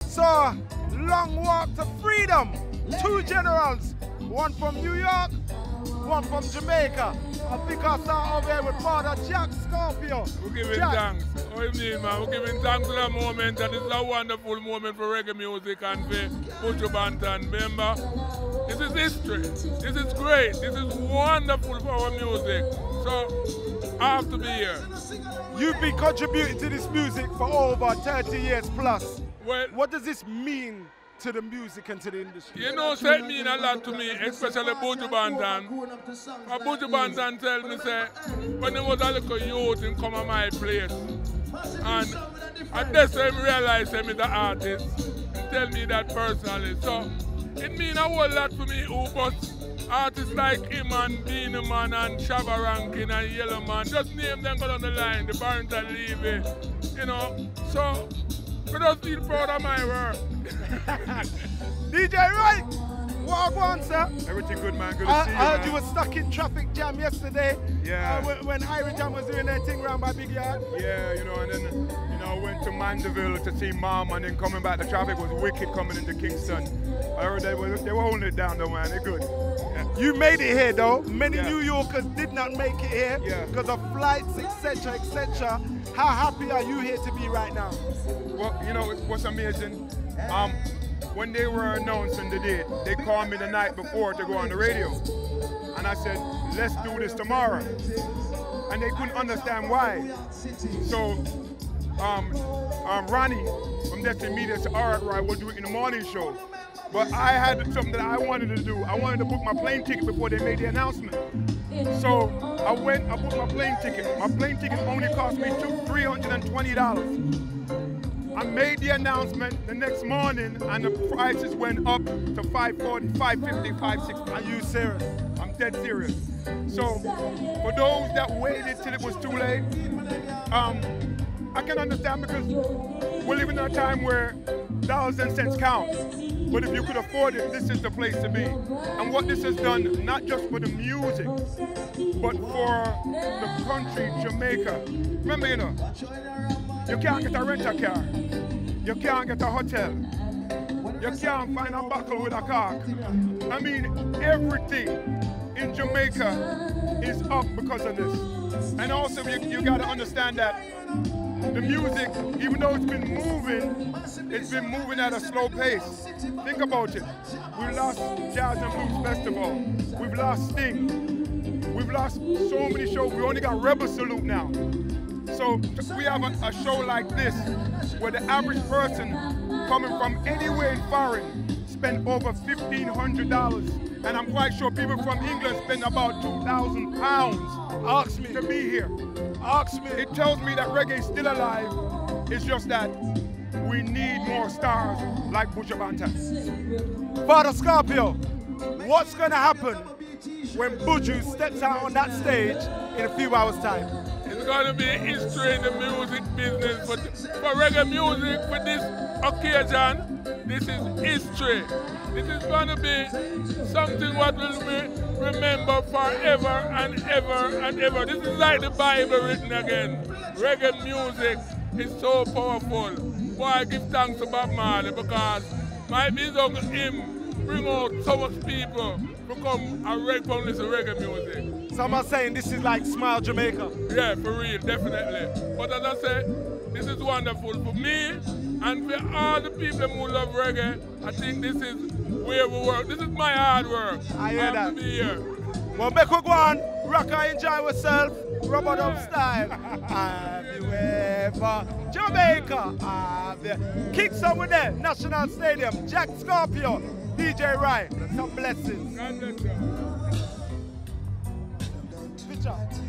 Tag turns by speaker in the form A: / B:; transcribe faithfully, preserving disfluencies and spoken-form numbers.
A: So, long walk to freedom. Two generals, one from New York, one from Jamaica. I think I saw over there with Father Jack Scorpio.
B: We're giving
A: Jack.
B: thanks. What do you mean, man? We're giving thanks to the moment, and this is a wonderful moment for reggae music and for Buju Banton. Remember, this is history. This is great. This is wonderful for our music. So, I have to be here.
A: You've been contributing to this music for over thirty years plus.
B: Well,
A: what does this mean to the music and to the industry?
B: You know, it mean a lot to me, especially Buju Banton. Uh, Buju Banton tell me, say, when he was a little youth, he come to my place. And at this time, he realized him is an artist. He tell me that personally. So, it mean a whole lot for me, who but artists like him and Beanie Man and Shabba Rankin and Yellow Man, just name them go down the line, the Barrington Levy, you know. So, I just feel proud of my work.
A: D J Right, what I want, sir?
C: Everything good, man. Good to
A: I,
C: see you,
A: I heard
C: man.
A: you were stuck in traffic jam yesterday.
C: Yeah.
A: Uh, when, when Irie Jam was doing their thing around by Big Yard.
C: Yeah, you know, and then, you know, I went to Mandeville to see Mom, and then coming back, the traffic was wicked coming into Kingston. I heard they were, they were holding it down though, man. They're good. Yeah.
A: You made it here though. Many
C: Yeah.
A: New Yorkers did not make it here
C: Yeah.
A: because of flights, et cetera, et cetera. How happy are you here to be right now?
C: Well, you know, what's amazing? Um, when they were announcing the date, they called me the night before to go on the radio. And I said, let's do this tomorrow. And they couldn't understand why. So, um, um, Ronnie from Destiny Media said, all right, right, we'll do it in the morning show. But I had something that I wanted to do. I wanted to book my plane ticket before they made the announcement. So I went, I booked my plane ticket. My plane ticket only cost me two, three hundred twenty dollars. I made the announcement the next morning and the prices went up to five forty, five fifty, five sixty.
A: Are you serious?
C: I'm dead serious. So for those that waited till it was too late, um, I can understand because we're living in a time where dollars and cents count. But if you could afford it, this is the place to be. And what this has done, not just for the music, but for the country, Jamaica. Remember, you know, you can't get a rental car. You can't get a hotel. You can't find a buckle with a car. I mean, everything in Jamaica is up because of this. And also, you, you gotta understand that the music, even though it's been moving, it's been moving at a slow pace. Think about it. We lost Jazz and Blues Festival. We've lost Sting. We've lost so many shows. We only got Rebel Salute now. So we have a, a show like this where the average person coming from anywhere in foreign spend over fifteen hundred dollars. And I'm quite sure people from England spend about two thousand pounds
A: Ask me.
C: to be here.
A: Ask me.
C: It tells me that reggae is still alive. It's just that we need more stars like Buju Banton.
A: Father Scorpio, what's going to happen when Buju steps out on that stage in a few hours' time?
B: It's going to be history in the music business. But for reggae music, for this occasion, this is history. This is going to be something what will be remembered forever and ever and ever. This is like the Bible written again. Reggae music is so powerful. Boy, I give thanks to Bob Marley because my music him bring out so much people become a reggae, listen reggae music.
A: Some are saying this is like Smile Jamaica.
B: Yeah, for real, definitely. But as I said, this is wonderful for me and for all the people who love reggae. I think this is where we work. This is my hard work.
A: I hear
B: have
A: that.
B: to be here.
A: Well, make we go on, rock and enjoy yourself, rubber dub style. Have you ever, Jamaica, have you? Kick some with them, National Stadium, Jack Scorpio, D J Ryan, some blessings.
B: God bless you.
A: Picture.